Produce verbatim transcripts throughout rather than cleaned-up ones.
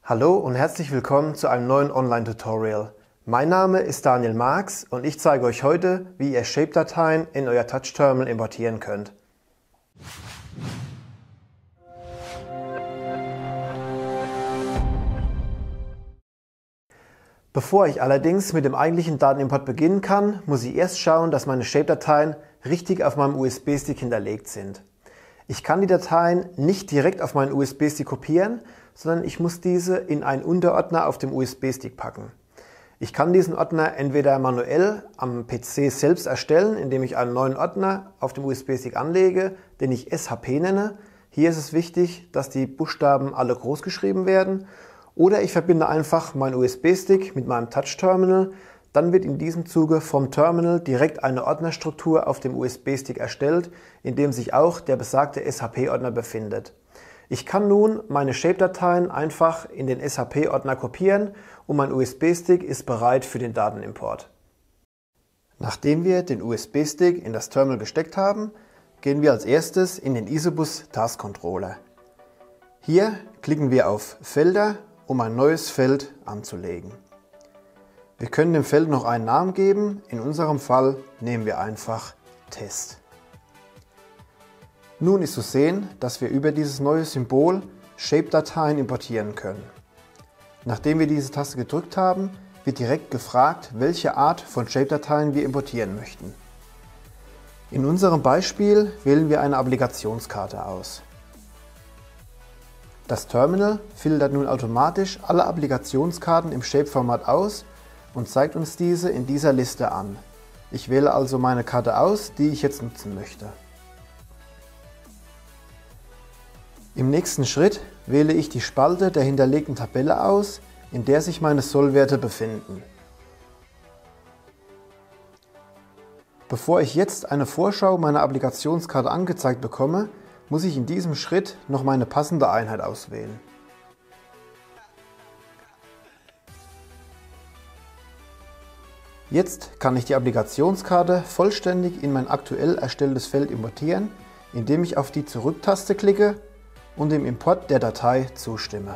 Hallo und herzlich willkommen zu einem neuen Online-Tutorial. Mein Name ist Daniel Marx und ich zeige euch heute, wie ihr Shape-Dateien in euer Touch-Terminal importieren könnt. Bevor ich allerdings mit dem eigentlichen Datenimport beginnen kann, muss ich erst schauen, dass meine Shape-Dateien richtig auf meinem U S B-Stick hinterlegt sind. Ich kann die Dateien nicht direkt auf meinen U S B-Stick kopieren, sondern ich muss diese in einen Unterordner auf dem U S B-Stick packen. Ich kann diesen Ordner entweder manuell am P C selbst erstellen, indem ich einen neuen Ordner auf dem U S B-Stick anlege, den ich S H P nenne. Hier ist es wichtig, dass die Buchstaben alle groß geschrieben werden. Oder ich verbinde einfach meinen U S B-Stick mit meinem Touch-Terminal. Dann wird in diesem Zuge vom Terminal direkt eine Ordnerstruktur auf dem U S B-Stick erstellt, in dem sich auch der besagte S H P-Ordner befindet. Ich kann nun meine Shape-Dateien einfach in den S H P-Ordner kopieren und mein U S B-Stick ist bereit für den Datenimport. Nachdem wir den U S B-Stick in das Terminal gesteckt haben, gehen wir als erstes in den Isobus Task Controller. Hier klicken wir auf Felder, um ein neues Feld anzulegen. Wir können dem Feld noch einen Namen geben, in unserem Fall nehmen wir einfach Test. Nun ist zu sehen, dass wir über dieses neue Symbol Shape-Dateien importieren können. Nachdem wir diese Taste gedrückt haben, wird direkt gefragt, welche Art von Shape-Dateien wir importieren möchten. In unserem Beispiel wählen wir eine Applikationskarte aus. Das Terminal filtert nun automatisch alle Applikationskarten im Shape-Format aus und zeigt uns diese in dieser Liste an. Ich wähle also meine Karte aus, die ich jetzt nutzen möchte. Im nächsten Schritt wähle ich die Spalte der hinterlegten Tabelle aus, in der sich meine Sollwerte befinden. Bevor ich jetzt eine Vorschau meiner Applikationskarte angezeigt bekomme, muss ich in diesem Schritt noch meine passende Einheit auswählen. Jetzt kann ich die Applikationskarte vollständig in mein aktuell erstelltes Feld importieren, indem ich auf die Zurück-Taste klicke und dem Import der Datei zustimme.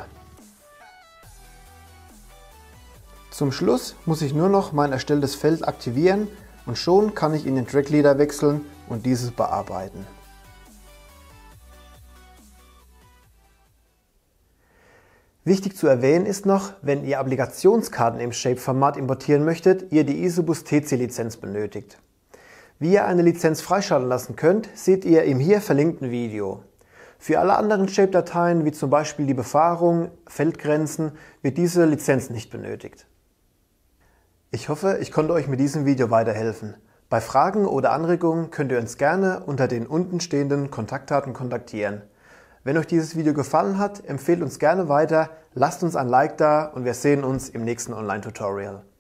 Zum Schluss muss ich nur noch mein erstelltes Feld aktivieren und schon kann ich in den Track Leader wechseln und dieses bearbeiten. Wichtig zu erwähnen ist noch, wenn ihr Applikationskarten im Shape-Format importieren möchtet, ihr die Isobus T C-Lizenz benötigt. Wie ihr eine Lizenz freischalten lassen könnt, seht ihr im hier verlinkten Video. Für alle anderen Shape-Dateien, wie zum Beispiel die Befahrung, Feldgrenzen, wird diese Lizenz nicht benötigt. Ich hoffe, ich konnte euch mit diesem Video weiterhelfen. Bei Fragen oder Anregungen könnt ihr uns gerne unter den unten stehenden Kontaktdaten kontaktieren. Wenn euch dieses Video gefallen hat, empfehlt uns gerne weiter, lasst uns ein Like da und wir sehen uns im nächsten Online-Tutorial.